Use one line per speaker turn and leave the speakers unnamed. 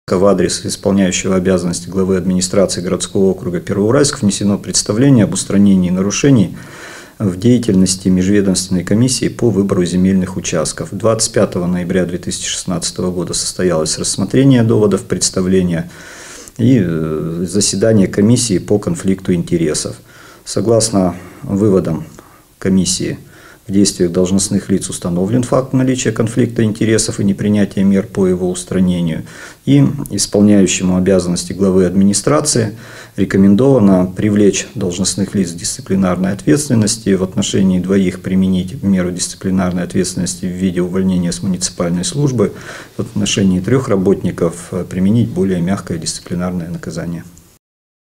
В адрес исполняющего обязанности главы администрации городского округа Первоуральск внесено представление об устранении нарушений в деятельности Межведомственной комиссии по выбору земельных участков. 25 ноября 2016 года состоялось рассмотрение доводов представления и заседание комиссии по конфликту интересов. Согласно выводам комиссии, в действиях должностных лиц установлен факт наличия конфликта интересов и непринятия мер по его устранению. И исполняющему обязанности главы администрации рекомендовано привлечь должностных лиц к дисциплинарной ответственности, в отношении двоих применить меру дисциплинарной ответственности в виде увольнения с муниципальной службы, в отношении 3 работников применить более мягкое дисциплинарное наказание.